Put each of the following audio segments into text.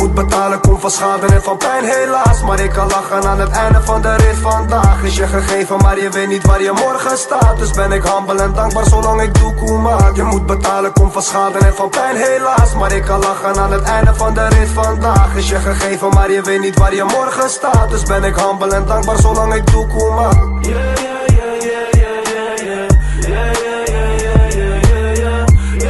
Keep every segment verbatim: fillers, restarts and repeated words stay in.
moet betalen, komt van schade en van pijn helaas. Maar ik kan lachen aan het einde van de rit. Vandaag is je gegeven, maar je weet niet waar je morgen staat. Dus ben ik humble en dankbaar zolang ik doekoe maak. Je moet betalen, komt van schade en van pijn helaas. Maar ik kan lachen aan het einde van de rit. Vandaag is je gegeven, maar je weet niet waar je morgen staat. Dus ben ik humble en dankbaar zolang ik doekoe maak. Yeah, yeah, yeah, yeah, yeah, yeah, yeah, yeah, yeah, yeah, yeah, yeah.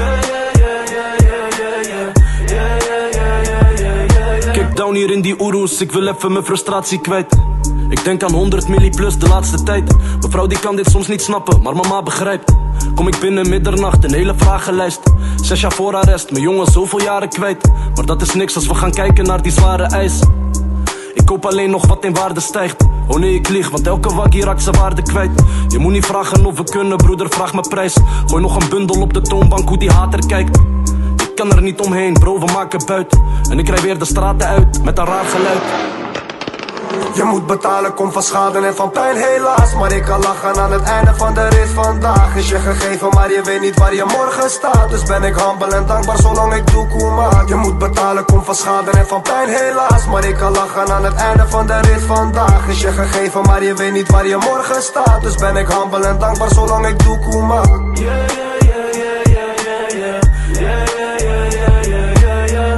Kijk down hier in die oeroes, ik wil even mijn frustratie kwijt. Ik denk aan honderd milli plus de laatste tijd. Mevrouw die kan dit soms niet snappen, maar mama begrijpt. Kom ik binnen middernacht, een hele vragenlijst. Zes jaar voor arrest, mijn jongen zoveel jaren kwijt. Maar dat is niks als we gaan kijken naar die zware eis. Ik koop alleen nog wat in waarde stijgt. Oh nee, ik lieg, want elke waggie raakt zijn waarde kwijt. Je moet niet vragen of we kunnen, broeder, vraag me prijs. Gooi nog een bundel op de toonbank, hoe die hater kijkt. Ik kan er niet omheen, bro, we maken buit. En ik rij weer de straten uit, met een raar geluid. Je moet betalen, komt van schade en van pijn helaas. Maar ik kan lachen aan het einde van de rit. Vandaag is je gegeven, maar je weet niet waar je morgen staat. Dus ben ik humble en dankbaar zolang ik doekoe maak. Je moet betalen, komt van schade en van pijn helaas. Maar ik kan lachen aan het einde van de rit. Vandaag is je gegeven, maar je weet niet waar je morgen staat. Dus ben ik humble en dankbaar zolang ik doekoe maak. Yeah, yeah, yeah, yeah, yeah, yeah, yeah, yeah, yeah, yeah, yeah, yeah.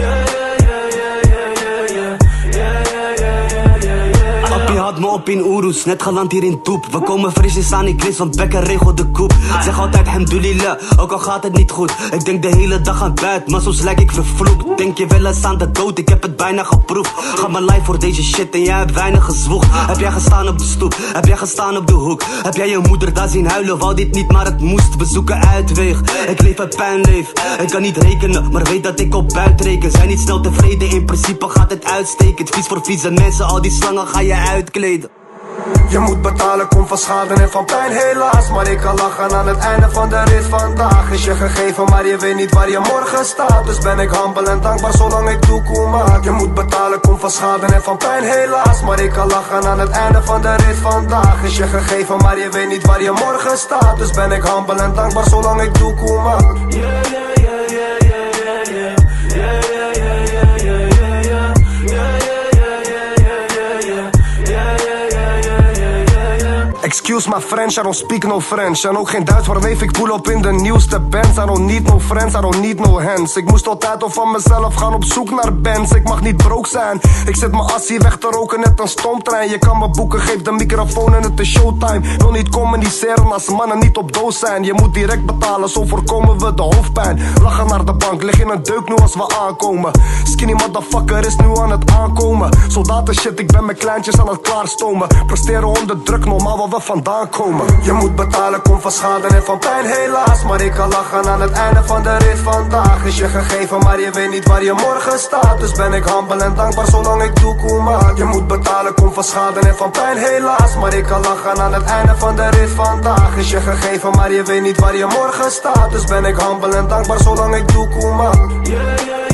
Had me op in Oeroes, net geland hier in Toep. We komen frisjes aan, ik lees van Bekker regelt de koep. Zeg altijd hamdulillah, ook al gaat het niet goed. Ik denk de hele dag aan buit, maar soms lijk ik vervloekt. Denk je wel eens aan de dood, ik heb het bijna geproefd. Ga mijn life voor deze shit en jij hebt weinig gezwoegd. Heb jij gestaan op de stoep, heb jij gestaan op de hoek. Heb jij je moeder daar zien huilen, wou dit niet maar het moest. We zoeken uitweg, ik leef uit pijnleef. Ik kan niet rekenen, maar weet dat ik op buit reken. Zijn niet snel tevreden, in principe gaat het uitstekend. Vies voor vieze mensen, al die slangen ga je uitkleden. Je moet betalen, komt van schade en van pijn helaas. Maar ik kan lachen aan het einde van de rit. Vandaag is je gegeven, maar je weet niet waar je morgen staat. Dus ben ik humble en dankbaar zolang ik doekoe maak. Je moet betalen, komt van schade en van pijn helaas. Maar ik kan lachen aan het einde van de rit. Vandaag is je gegeven, maar je weet niet waar je morgen staat. Dus ben ik humble en dankbaar zolang ik doekoe maak. Yeah, yeah, yeah, yeah, yeah, yeah, yeah, yeah, yeah, yeah, yeah, yeah, yeah. Excuse my French, I don't speak no French. En ook geen Duits, maar weef ik pull op in de nieuwste bands. I don't need no friends, I don't need no hands. Ik moest altijd al van mezelf gaan op zoek naar bands. Ik mag niet broke zijn, ik zet mijn assie weg te roken net een stoomtrein. Je kan me boeken, geef de microfoon en het is showtime. Wil niet communiceren als mannen niet op doos zijn. Je moet direct betalen, zo voorkomen we de hoofdpijn. Lachen naar de bank, lig in een deuk nu als we aankomen. Skinny motherfucker is nu aan het aankomen. Soldaten shit, ik ben mijn kleintjes aan het klaarstomen. Presteren onder druk, normaal waar we vandaan komen. Je moet betalen, komt van schade en van pijn helaas. Maar ik kan lachen aan het einde van de rit. Vandaag is je gegeven, maar je weet niet waar je morgen staat. Dus ben ik humble en dankbaar zolang ik doekoe maak. Je moet betalen, komt van schade en van pijn helaas. Maar ik kan lachen aan het einde van de rit. Vandaag is je gegeven, maar je weet niet waar je morgen staat. Dus ben ik humble en dankbaar zolang ik doekoe maak. Yeah, yeah.